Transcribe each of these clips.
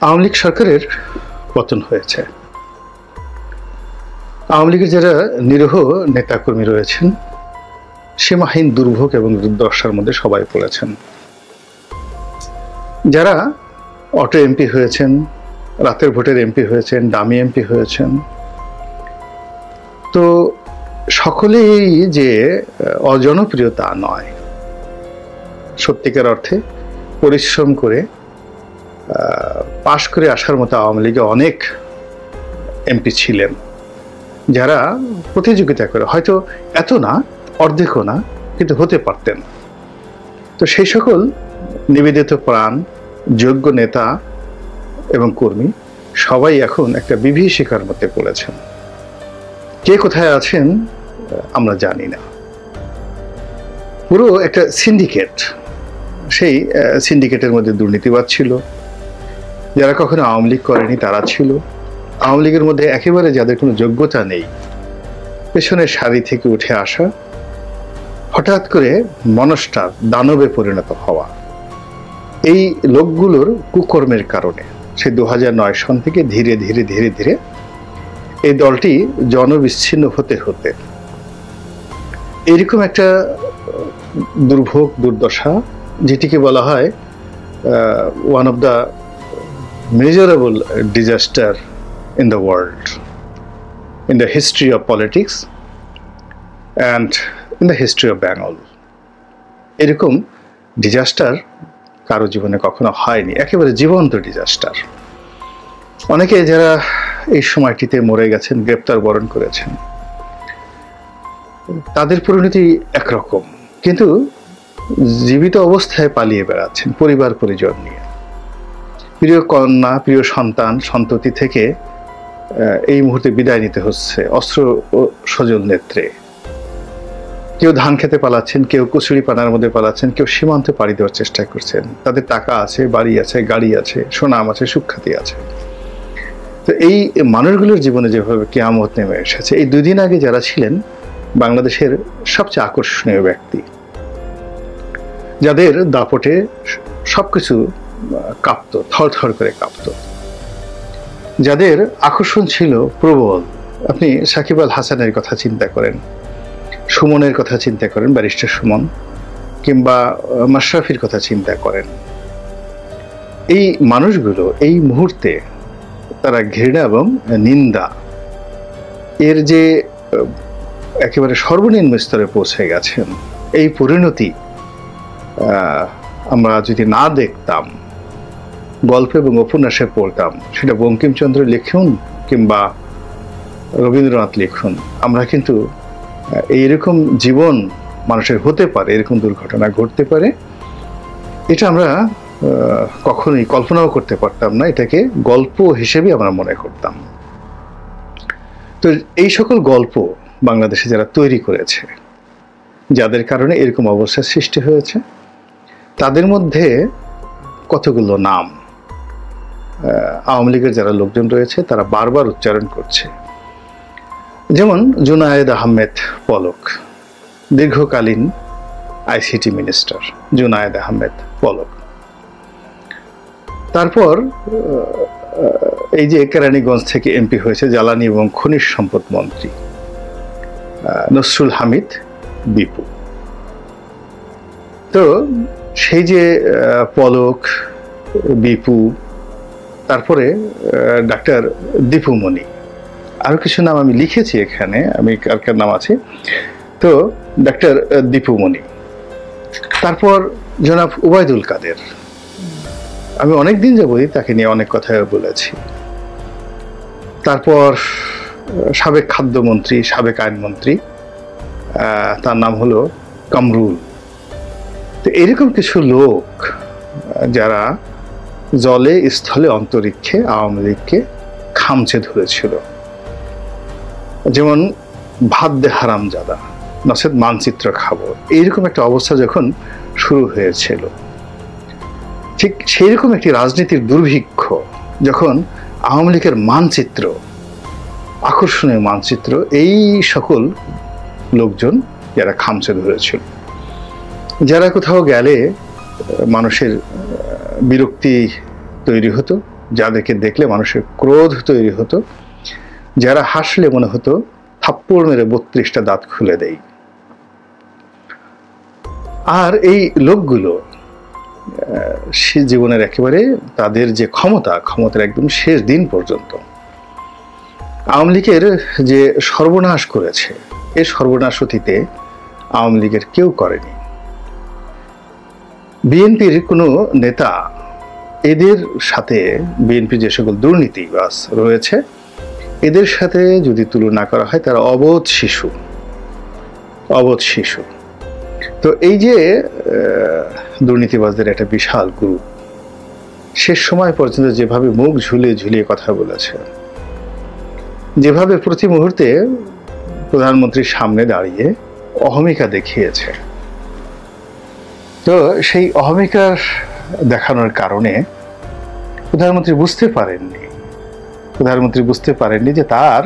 আওয়ামী লীগ সরকারের পতন হয়েছে। আওয়ামী লীগের যারা নিরীহ নেতাকর্মী রয়েছেন সীমাহীন দুর্ভোগ এবং দুর্দশার মধ্যে সবাই পড়েছেন। যারা অটো এমপি হয়েছেন, রাতের ভোটের এমপি হয়েছেন, ডামি এমপি হয়েছেন, তো সকলেই যে অজনপ্রিয় তা নয়। সত্যিকার অর্থে পরিশ্রম করে পাশ করে আসার মতো আওয়ামী লীগে অনেক এমপি ছিলেন যারা প্রতিযোগিতা করে, হয়তো এত না, অর্ধেকও না, কিন্তু হতে পারতেন। তো সেই সকল নিবেদিত প্রাণ, যোগ্য নেতা এবং কর্মী সবাই এখন একটা বিভীষিকার মধ্যে পড়েছেন। কে কোথায় আছেন আমরা জানি না। পুরো একটা সিন্ডিকেট, সেই সিন্ডিকেটের মধ্যে দুর্নীতিবাদ ছিল, যারা কখনো আওয়ামী লীগ করেনি তারা ছিল, আওয়ামী লীগের মধ্যে একেবারে যাদের কোনো যোগ্যতা নেই, পেছনের সারি থেকে উঠে আসা, হঠাৎ করে মনস্টার দানবে পরিণত হওয়া, এই লোকগুলোর কুকর্মের কারণে সে 2009 সন থেকে ধীরে ধীরে ধীরে ধীরে এই দলটি জনবিচ্ছিন্ন হতে হতে এরকম একটা দুর্ভোগ, দুর্দশা, যেটিকে বলা হয় one of the measurable disaster in the world, in the history of politics and in the history of Bengal. এরকম ডিজাস্টার কারো জীবনে কখনো হয়নি, একেবারে জীবন্ত ডিজাস্টার। অনেকে যারা এই সময়টিতে মরে গেছেন, গ্রেপ্তার বরণ করেছেন, তাদের পরিণতি একরকম, কিন্তু জীবিত অবস্থায় পালিয়ে বেড়াচ্ছেন পরিবার পরিজন নিয়ে। প্রিয় কন্যা, প্রিয় সন্তান, সন্ততি থেকে এই মুহূর্তে বিদায় নিতে হচ্ছে অস্ত্র সজল নেত্রে। কেউ ধান খেতে পালাচ্ছেন, কেউ কচুরি পানার মধ্যে পালাচ্ছেন, কেউ সীমান্তে পাড়ি দেওয়ার চেষ্টা করছেন। তাদের টাকা আছে, বাড়ি আছে, গাড়ি আছে, সুনাম আছে, সুখ্যাতি আছে। তো এই মানুষগুলোর জীবনে যেভাবে কিয়ামত নেমে এসেছে, এই 2 দিন আগে যারা ছিলেন বাংলাদেশের সবচেয়ে আকর্ষণীয় ব্যক্তি, যাদের দাপটে সবকিছু কাঁপতো, থরথর করে কাঁপতো, যাদের আকর্ষণ ছিল প্রবল। আপনি সাকিব আল হাসানের কথা চিন্তা করেন, সুমনের কথা চিন্তা করেন, ব্যারিস্টার সুমন, কিংবা মাশরাফির কথা চিন্তা করেন। এই মানুষগুলো এই মুহূর্তে তারা ঘৃণা এবং নিন্দা এর যে একেবারে সর্বনিম্ন স্তরে পৌঁছে গেছেন। এই পরিণতি আমরা যদি না দেখতাম, গল্প এবং উপন্যাসে পড়তাম, সেটা বঙ্কিমচন্দ্র লিখুন কিংবা রবীন্দ্রনাথ লিখুন, আমরা কিন্তু এইরকম জীবন মানুষের হতে পারে, এরকম দুর্ঘটনা ঘটতে পারে, এটা আমরা কখনোই কল্পনাও করতে পারতাম না। এটাকে গল্প হিসেবে আমরা মনে করতাম। তো এই সকল গল্প বাংলাদেশে যারা তৈরি করেছে, যাদের কারণে এরকম অবস্থার সৃষ্টি হয়েছে, তাদের মধ্যে কতগুলো নাম আওয়ামী লীগের যারা লোকজন রয়েছে তারা বারবার উচ্চারণ করছে। যেমন জুনায়েদ আহমেদ পলক, দীর্ঘকালীন আইসিটি মিনিস্টার জুনায়েদ আহমেদ পলক। তারপর এই যে কেরানীগঞ্জ থেকে এমপি হয়েছে জ্বালানি এবং খনিজ সম্পদ মন্ত্রী নসরুল হামিদ বিপু। তো সেই যে পলক, বিপু, তারপরে ডাক্তার দীপুমণি, আরো কিছু নাম আমি লিখেছি এখানে, আমি কার কার নাম আছে। তো ডাক্তার দীপুমণি, তারপর জনাব ওবায়দুল কাদের, আমি অনেকদিন যাবতই তাকে নিয়ে অনেক কথা বলেছি। তারপর সাবেক খাদ্যমন্ত্রী, সাবেক আইনমন্ত্রী, তার নাম হলো কামরুল। তো এরকম কিছু লোক যারা জলে, স্থলে, অন্তরিক্ষে আওয়ামী লীগকে খামচে ধরেছিল। যেমন ভাত দে হারামজাদা, নচেত মানচিত্র খাবো, এইরকম একটা অবস্থা যখন শুরু হয়েছিল, ঠিক সেইরকম একটি রাজনীতির দুর্ভিক্ষ যখন আওয়ামী লীগের মানচিত্র, আকর্ষণীয় মানচিত্র, এই সকল লোকজন যারা খামচে ধরেছিল, যারা কোথাও গেলে মানুষের বিরক্তি তৈরি হতো, যাদেরকে দেখলে মানুষের ক্রোধ তৈরি হতো, যারা হাসলে মনে হতো থাপ্পড় মেরে 32টা দাঁত খুলে দেয়। আর এই লোকগুলো জীবনের একেবারে তাদের যে ক্ষমতার একদম শেষ দিন পর্যন্ত আওয়ামী লীগের যে সর্বনাশ করেছে, এই সর্বনাশ অতীতে আওয়ামী লীগের কেউ করেনি। বিএনপির কোনো নেতা এদের সাথে, বিএনপি যে সকল দুর্নীতিবাজ রয়েছে এদের সাথে যদি তুলনা করা হয়, তারা অবোধ শিশু। তো এই যে দুর্নীতিবাজদের একটা বিশাল গ্রুপ শেষ সময় পর্যন্ত যেভাবে মুখ ঝুলিয়ে কথা বলেছে, যেভাবে প্রতি মুহূর্তে প্রধানমন্ত্রীর সামনে দাঁড়িয়ে অহমিকা দেখিয়েছে, তো সেই অহমিকার দেখানোর কারণে প্রধানমন্ত্রী বুঝতে পারেননি যে তার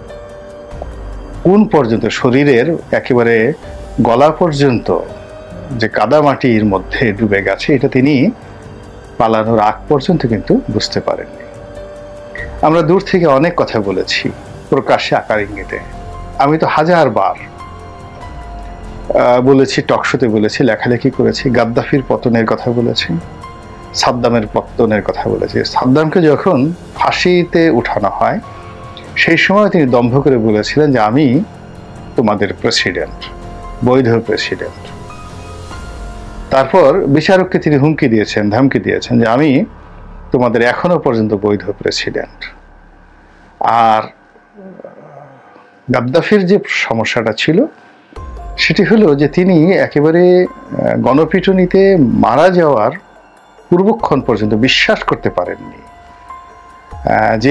কোন পর্যন্ত, শরীরের একেবারে গলা পর্যন্ত যে কাদামাটির মধ্যে ডুবে গেছে, এটা তিনি পালানোর আগ পর্যন্ত কিন্তু বুঝতে পারেননি। আমরা দূর থেকে অনেক কথা বলেছি, প্রকাশ্যে আকার ইঙ্গিতে। আমি তো হাজারবার বলেছি, টকশোতে বলেছি, লেখালেখি করেছি, গাদ্দাফির পতনের কথা বলেছি, সাদ্দামের পতনের কথা বলেছি। সাদ্দামকে যখন ফাঁসিতে উঠানো হয় সেই সময় তিনি দম্ভ করে বলেছিলেন যে আমি তোমাদের প্রেসিডেন্ট, বৈধ প্রেসিডেন্ট। তারপর বিচারককে তিনি ধমকি দিয়েছেন যে আমি তোমাদের এখনো পর্যন্ত বৈধ প্রেসিডেন্ট। আর গাদ্দাফির যে সমস্যাটা ছিল সেটি হলো যে তিনি একেবারে গণপিটুনিতে মারা যাওয়ার পূর্বক্ষণ পর্যন্ত বিশ্বাস করতে পারেননি যে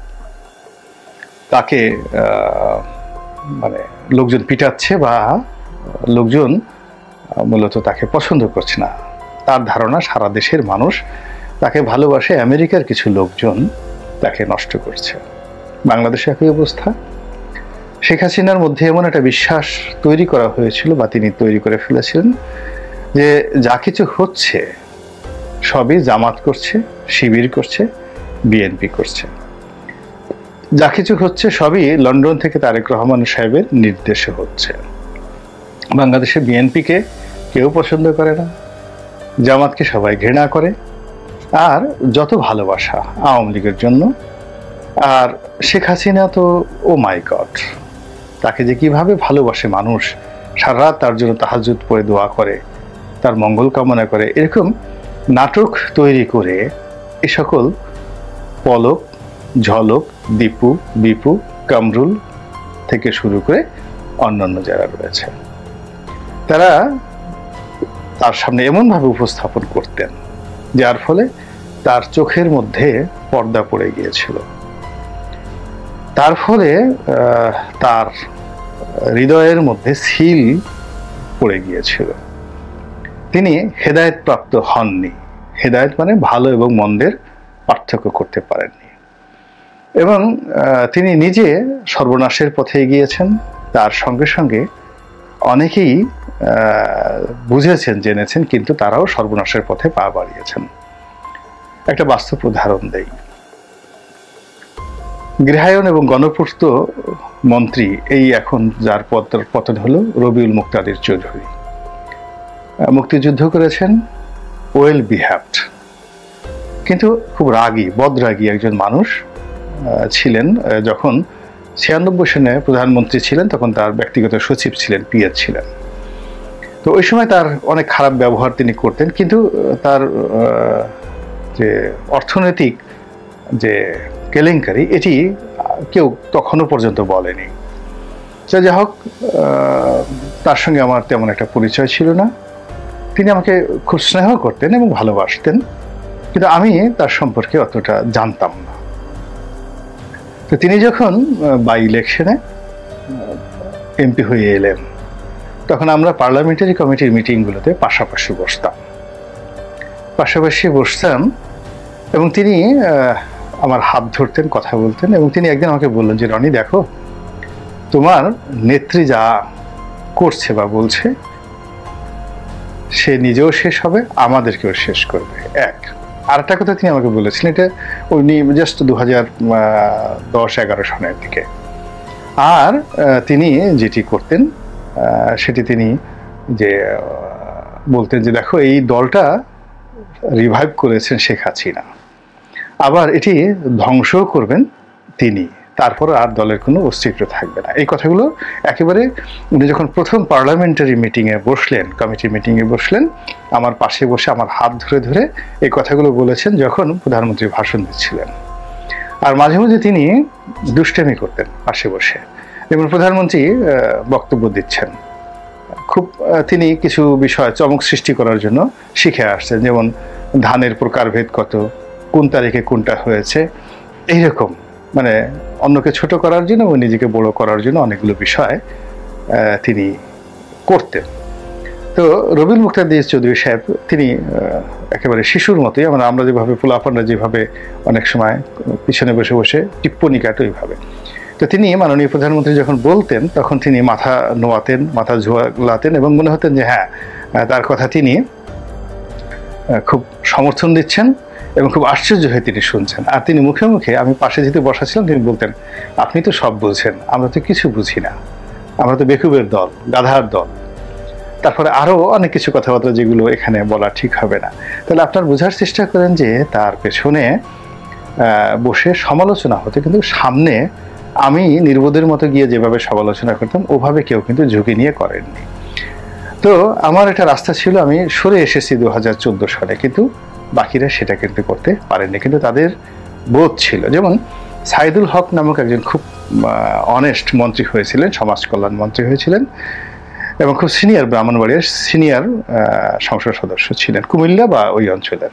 তাকে মানে লোকজন পিটাচ্ছে বা লোকজন মূলত তাকে পছন্দ করছে না। তার ধারণা সারা দেশের মানুষ তাকে ভালোবাসে, আমেরিকার কিছু লোকজন তাকে নষ্ট করছে। বাংলাদেশে একই অবস্থা। শেখ হাসিনার মধ্যে এমন একটা বিশ্বাস তৈরি করা হয়েছিল বা তিনি তৈরি করে ফেলেছিলেন যে যা কিছু হচ্ছে সবই জামাত করছে, শিবির করছে, বিএনপি করছে। যা কিছু হচ্ছে সবই লন্ডন থেকে তারেক রহমান সাহেবের নির্দেশে হচ্ছে। বাংলাদেশে বিএনপিকে কেউ পছন্দ করে না, জামাতকে সবাই ঘৃণা করে, আর যত ভালোবাসা আওয়ামী লীগের জন্য। আর শেখ হাসিনা তো ও মাই গড, তাকে যে কিভাবে ভালোবাসে মানুষ, সারা রাত তার জন্য তাহাজ্জুদ পড়ে দোয়া করে, তার মঙ্গল কামনা করে। এরকম নাটক তৈরি করে এ সকল পলক, ঝলক, দীপু, বিপু, কামরুল থেকে শুরু করে অন্যান্য যারা রয়েছে, তারা তার সামনে এমনভাবে উপস্থাপন করতেন যার ফলে তার চোখের মধ্যে পর্দা পড়ে গিয়েছিল। তার ফলে তার হৃদয়ের মধ্যে সিল পড়ে গিয়েছিল। তিনি হেদায়েত প্রাপ্ত হননি। হেদায়েত মানে ভালো এবং মন্দের পার্থক্য করতে পারেননি, এবং তিনি নিজে সর্বনাশের পথে এগিয়েছেন। তার সঙ্গে সঙ্গে অনেকেই বুঝেছেন, জেনেছেন, কিন্তু তারাও সর্বনাশের পথে পা বাড়িয়েছেন। একটা বাস্তব উদাহরণ দেই। গৃহায়ন এবং গণপূর্ত মন্ত্রী এই এখন যার পতন হলো, রবিউল মুক্তাদির চৌধুরী, মুক্তিযুদ্ধ করেছেন, ওয়েল বিহেভড, কিন্তু খুব রাগী, বদরাগী একজন মানুষ ছিলেন। যখন 96 সনে প্রধানমন্ত্রী ছিলেন তখন তার ব্যক্তিগত সচিব ছিলেন, পিএস ছিলেন। তো ওই সময় তার অনেক খারাপ ব্যবহার তিনি করতেন, কিন্তু তার যে অর্থনৈতিক যে কেলেঙ্কারি এটি কেউ তখনও পর্যন্ত বলেনি। যাই হোক, তার সঙ্গে আমার তেমন একটা পরিচয় ছিল না। তিনি আমাকে খুব স্নেহ করতেন এবং ভালোবাসতেন, কিন্তু আমি তার সম্পর্কে অতটা জানতাম না। তো তিনি যখন বাই ইলেকশনে এমপি হয়ে এলেন তখন আমরা পার্লামেন্টারি কমিটির মিটিংগুলোতে পাশাপাশি বসতাম এবং তিনি আমার হাত ধরতেন, কথা বলতেন। এবং তিনি একদিন আমাকে বললেন যে, রনি দেখো, তোমার নেত্রী যা করছে বা বলছে সে নিজেও শেষ হবে, আমাদেরকেও শেষ করবে। এক, আর একটা কথা তিনি আমাকে বলেছিলেন, এটা উনি জাস্ট 2010-11 সনের দিকে। আর তিনি যেটি করতেন সেটি তিনি যে বলতেন যে দেখো এই দলটা রিভাইভ করেছেন শেখ হাসিনা, আবার এটি ধ্বংস করবেন তিনি, তারপর আর দলের কোনো অস্তিত্ব থাকবে না। এই কথাগুলো একেবারে উনি যখন প্রথম পার্লামেন্টারি মিটিংয়ে বসলেন, কমিটি মিটিংয়ে বসলেন, আমার পাশে বসে আমার হাত ধরে ধরে এই কথাগুলো বলেছেন যখন প্রধানমন্ত্রী ভাষণ দিচ্ছিলেন। আর মাঝে মাঝে তিনি দুষ্টামি করতেন পাশে বসে, যেমন প্রধানমন্ত্রী বক্তব্য দিচ্ছেন, খুব তিনি কিছু বিষয় চমক সৃষ্টি করার জন্য শিখে আসছেন, যেমন ধানের প্রকারভেদ কত, কোন তারিখে কোনটা হয়েছে, এইরকম মানে অন্যকে ছোট করার জন্য ও নিজেকে বড় করার জন্য অনেকগুলো বিষয় তিনি করতেন। তো রবিউল মুক্তাদির চৌধুরী সাহেব তিনি একেবারে শিশুর মতোই, আমরা যেভাবে পোলাপানরা যেভাবে অনেক সময় পিছনে বসে বসে টিপ্পনি কাটে ওইভাবে। তো তিনি মাননীয় প্রধানমন্ত্রী যখন বলতেন তখন তিনি মাথা নোয়াতেন, মাথা ঝোলাতেন এবং মনে হতেন যে হ্যাঁ তার কথা তিনি খুব সমর্থন দিচ্ছেন এবং খুব আশ্চর্য হয়ে তিনি শুনছেন। আর তিনি মুখে মুখে, আমি পাশে যেতে বসা ছিলাম, তিনি বলতেন আপনি তো সব বুঝছেন, আমরা তো কিছু বুঝি না, আমরা তো বেকুবের দল, গাধার দল। তারপরে আরও অনেক কিছু কথাবার্তা যেগুলো এখানে বলা ঠিক হবে না। তাহলে আপনার বোঝার চেষ্টা করেন যে তার পেছনে বসে সমালোচনা হতো, কিন্তু সামনে আমি নির্বোধের মতো গিয়ে যেভাবে সমালোচনা করতাম ওভাবে কেউ কিন্তু ঝুঁকি নিয়ে করেননি। তো আমার একটা রাস্তা ছিল, আমি সরে এসেছি 2014 সালে, কিন্তু বাকিরা সেটা কিন্তু করতে পারেননি, কিন্তু তাদের বোধ ছিল। যেমন সাইদুল হক নামক একজন খুব অনেস্ট মন্ত্রী হয়েছিলেন, সমাজ কল্যাণ মন্ত্রী হয়েছিলেন এবং খুব সিনিয়র, ব্রাহ্মণবাড়িয়ার সিনিয়র সংসদ সদস্য ছিলেন, কুমিল্লা বা ওই অঞ্চলের।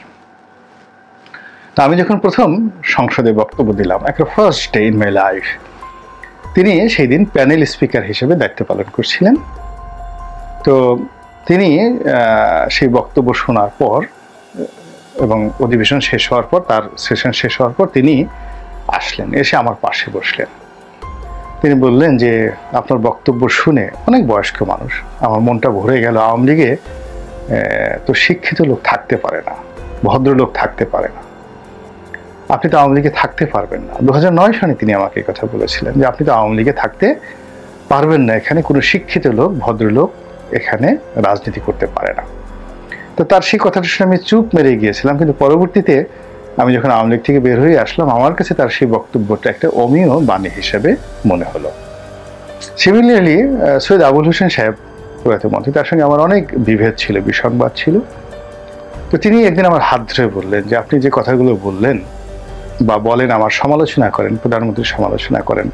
তো আমি যখন প্রথম সংসদে বক্তব্য দিলাম, একটা first day in my life, তিনি সেই দিন প্যানেল স্পিকার হিসেবে দায়িত্ব পালন করছিলেন। তো তিনি সেই বক্তব্য শোনার পর এবং অধিবেশন শেষ হওয়ার পর, তার সেশন শেষ হওয়ার পর তিনি আসলেন, এসে আমার পাশে বসলেন। তিনি বললেন যে আপনার বক্তব্য শুনে, অনেক বয়স্ক মানুষ, আমার মনটা ভরে গেল। আওয়ামী লীগে তো শিক্ষিত লোক থাকতে পারে না, ভদ্রলোক থাকতে পারে না, আপনি তো আওয়ামী লীগে থাকতে পারবেন না। 2009 সালে তিনি আমাকে এই কথা বলেছিলেন যে আপনি তো আওয়ামী লীগে থাকতে পারবেন না, এখানে কোনো শিক্ষিত লোক, ভদ্রলোক এখানে রাজনীতি করতে পারে না। তো তার সেই কথাটা শুনে আমি চুপ মেরে গিয়েছিলাম, কিন্তু পরবর্তীতে আমি যখন আওয়ামী লীগ থেকে বের হয়ে আসলাম, আমার কাছে তার সেই বক্তব্যটা একটা অমীয় বাণী হিসেবে মনে হলো। সিমিলারলি সৈয়দ আবুল হোসেন সাহেব, প্রয়াত মন্ত্রী, তার সঙ্গে আমার অনেক বিভেদ ছিল, বিসংবাদ ছিল। তো তিনি একদিন আমার হাত ধরে বললেন যে আপনি যে কথাগুলো বললেন বা বলেন, আমার সমালোচনা করেন, প্রধানমন্ত্রীর সমালোচনা করেন,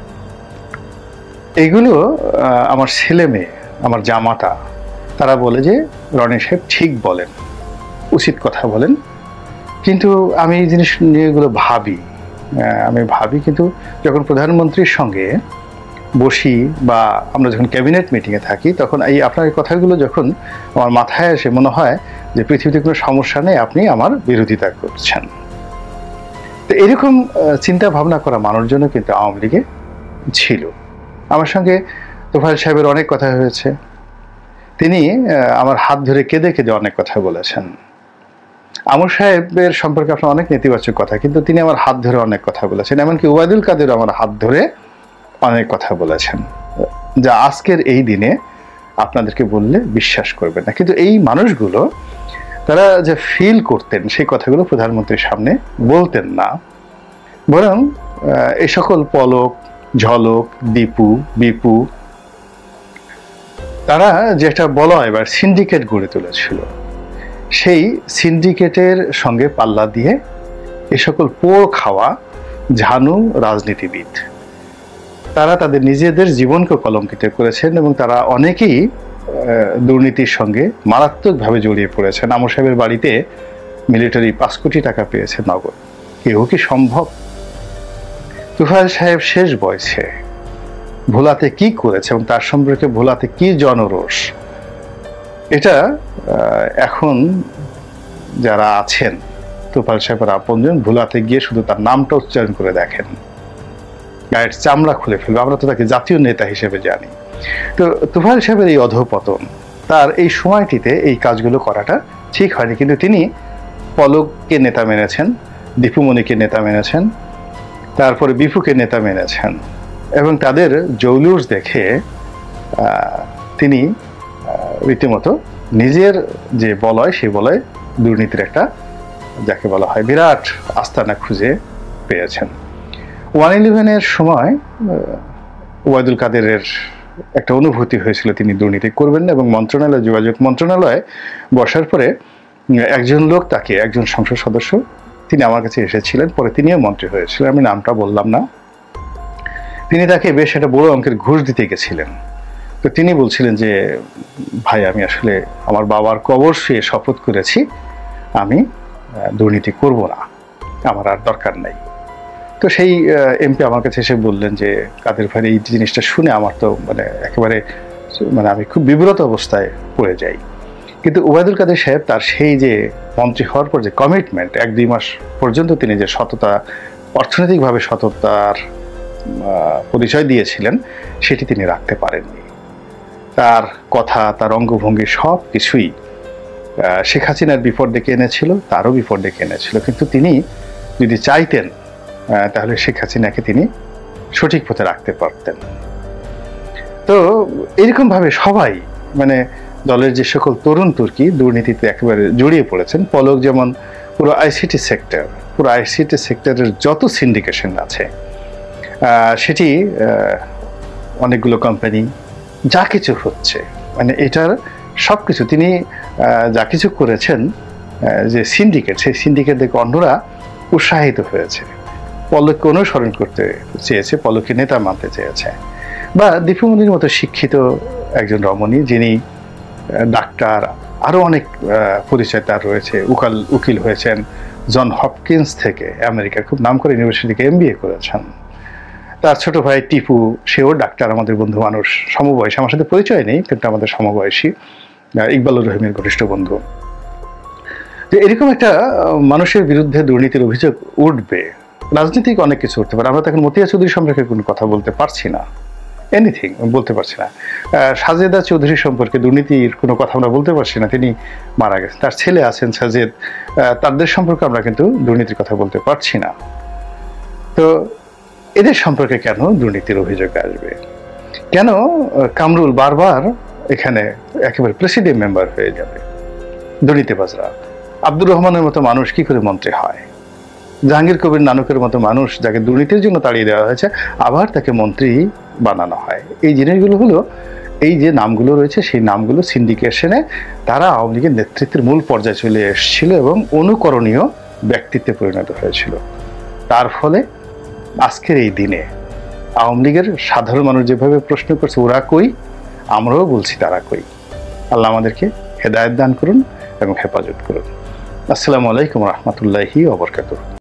এইগুলো আমার ছেলে মেয়ে, আমার জামাতা, তারা বলে যে রনি সাহেব ঠিক বলেন, উচিত কথা বলেন, কিন্তু আমি এই জিনিস নিয়ে এগুলো আমি ভাবি, কিন্তু যখন প্রধানমন্ত্রীর সঙ্গে বসি বা আমরা যখন ক্যাবিনেট মিটিংয়ে থাকি, তখন এই আপনার এই কথাগুলো যখন আমার মাথায় আসে, মনে হয় যে পৃথিবীতে কোনো সমস্যা নেই, আপনি আমার বিরোধিতা করছেন। তো এরকম চিন্তা ভাবনা করা মানুষজনও কিন্তু আওয়ামী লীগে ছিল। আমার সঙ্গে তোফায়েল সাহেবের অনেক কথা হয়েছে, তিনি আমার হাত ধরে কেঁদে কেঁদে অনেক কথা বলেছেন। আমর সাহেবের সম্পর্কে আপনার অনেক নেতিবাচক কথা, কিন্তু তিনি আমার হাত ধরে অনেক কথা বলেছেন। এমনকি ওবায়দুল কাদের আমার হাত ধরে অনেক কথা বলেছেন, যা আজকের এই দিনে আপনাদেরকে বললে বিশ্বাস করবেন না। কিন্তু এই মানুষগুলো, তারা যে ফিল করতেন সেই কথাগুলো প্রধানমন্ত্রীর সামনে বলতেন না, বরং এই সকল পলক, ঝলক, দীপু, বিপু, তারা যেটা বলা হয় এবার সিন্ডিকেট গড়ে তুলেছিল, সেই সিন্ডিকেটের সঙ্গে পাল্লা দিয়ে এ সকল পোড় খাওয়া ঝানু রাজনীতিবিদ, তারা তাদের নিজেদের জীবনকে কলঙ্কিত করেছেন এবং তারা অনেকেই দুর্নীতির সঙ্গে মারাত্মকভাবে জড়িয়ে পড়েছেন। আমর সাহেবের বাড়িতে মিলিটারি 5 কোটি টাকা পেয়েছে নগদ, কেউ কি সম্ভব? তোফায়েল সাহেব শেষ বয়সে ভোলাতে কি করেছে এবং তার সম্পর্কে ভোলাতে কি জনরোষ, এটা এখন যারা আছেন তোফায়েল সাহেবের আপনজন, ভোলাতে গিয়ে শুধু তার নামটা উচ্চারণ করে দেখেন, গায়ের চামড়া খুলে ফেলবে। আমরা তো তাকে জাতীয় নেতা হিসেবে জানি। তো তোফায়েল সাহেবের এই অধঃপতন, তার এই সময়টিতে এই কাজগুলো করাটা ঠিক হয়নি, কিন্তু তিনি পলককে নেতা মেনেছেন, দীপুমণিকে নেতা মেনেছেন, তারপরে বিপুকে নেতা মেনেছেন, এবং তাদের জৌলুস দেখে তিনি রীতিমতো নিজের যে বলয় সেই বলয় দুর্নীতির একটা যাকে বলা হয় বিরাট আস্তানা খুঁজে পেয়েছেন। 111-এর সময় ওবায়দুল কাদেরের একটা অনুভূতি হয়েছিল তিনি দুর্নীতি করবেন না, এবং মন্ত্রণালয় যোগাযোগ মন্ত্রণালয়ে বসার পরে একজন লোক তাকে, একজন সংসদ সদস্য, তিনি আমার কাছে এসেছিলেন, পরে তিনিও মন্ত্রী হয়েছিলেন, আমি নামটা বললাম না, তিনি তাকে বেশ একটা বড় অঙ্কের ঘুষ দিতে গেছিলেন। তো তিনি বলছিলেন যে ভাই, আমি আসলে আমার বাবার কবর শুয়ে শপথ করেছি আমি দুর্নীতি করব না, আমার আর দরকার নাই। তো সেই এমপি আমার কাছে এসে বললেন যে কাদের ভাই, এই জিনিসটা শুনে আমার তো একেবারে আমি খুব বিব্রত অবস্থায় পড়ে যাই। কিন্তু ওবায়দুল কাদের সাহেব তার সেই যে মন্ত্রী হওয়ার পর যে কমিটমেন্ট, 1-2 মাস পর্যন্ত তিনি যে সততা, অর্থনৈতিকভাবে সততার পরিচয় দিয়েছিলেন, সেটি তিনি রাখতে পারেননি। তার কথা, তার অঙ্গভঙ্গি সব কিছুই শেখ হাসিনার বিপদ ডেকে এনেছিল, তারও বিপদ ডেকে এনেছিল। কিন্তু তিনি যদি চাইতেন তাহলে শেখ হাসিনাকে তিনি সঠিক পথে রাখতে পারতেন। তো এরকমভাবে সবাই দলের যে সকল তরুণ তুর্কি দুর্নীতিতে একেবারে জড়িয়ে পড়েছেন। পলক যেমন পুরো আইসিটি সেক্টরের যত সিন্ডিকেশন আছে সেটি অনেকগুলো কোম্পানি যা কিছু হচ্ছে এটার সব কিছু তিনি যা কিছু করেছেন, যে সিন্ডিকেট, সেই সিন্ডিকেট দেখে অন্যরা উৎসাহিত হয়েছে, পলককে অনুসরণ করতে চেয়েছে, পলককে নেতা মানতে চেয়েছে। বা দীপুমণির মতো শিক্ষিত একজন রমণী, যিনি ডাক্তার, আরও অনেক পরিচয় তার রয়েছে, উকিল হয়েছেন, জন হপকিন্স থেকে, আমেরিকার খুব নামকরা ইউনিভার্সিটি থেকে MBA করেছেন। তার ছোট ভাই টিপু, সেও ডাক্তার, আমাদের বন্ধু মানুষ, সমবয়সী, আমার সাথে পরিচয় নেই কিন্তু আমাদের সমবয়সী, ইকবালুর রহিমের ঘনিষ্ঠ বন্ধু। যে এরকম একটা মানুষের বিরুদ্ধে দুর্নীতির অভিযোগ উঠবে, রাজনীতিক অনেক কিছু উঠতে পারে। আমরা তো এখন মতিয়া চৌধুরী সম্পর্কে কোনো কথা বলতে পারছি না, এনিথিং বলতে পারছি না। সাজেদা চৌধুরী সম্পর্কে দুর্নীতির কোনো কথা আমরা বলতে পারছি না, তিনি মারা গেছেন, তার ছেলে আছেন সাজেদ, তাদের সম্পর্কে আমরা কিন্তু দুর্নীতির কথা বলতে পারছি না। তো এদের সম্পর্কে কেন দুর্নীতির অভিযোগ আসবে? কেন কামরুল বারবার এখানে একেবারে প্রেসিডিয়াম মেম্বার হয়ে যাবে? দুর্নীতিবাজরা, আব্দুর রহমানের মতো মানুষ কি করে মন্ত্রী হয়? জাহাঙ্গীর কবির নানকের মতো মানুষ, যাকে দুর্নীতির জন্য তাড়িয়ে দেওয়া হয়েছে, আবার তাকে মন্ত্রী বানানো হয়। এই জিনিসগুলো হলো, এই যে নামগুলো রয়েছে, সেই নামগুলো সিন্ডিকেশনে তারা আওয়ামী লীগের নেতৃত্বের মূল পর্যায়ে চলে এসেছিল এবং অনুকরণীয় ব্যক্তিত্বে পরিণত হয়েছিল। তার ফলে আজকের এই দিনে আওয়ামী লীগের সাধারণ মানুষ যেভাবে প্রশ্ন করছে ওরা কই, আমরাও বলছি তারা কই। আল্লাহ আমাদেরকে হেদায়েত দান করুন এবং হেফাজত করুন। আসসালামু আলাইকুম রহমতুল্লাহি ওয়া বারাকাতুহু।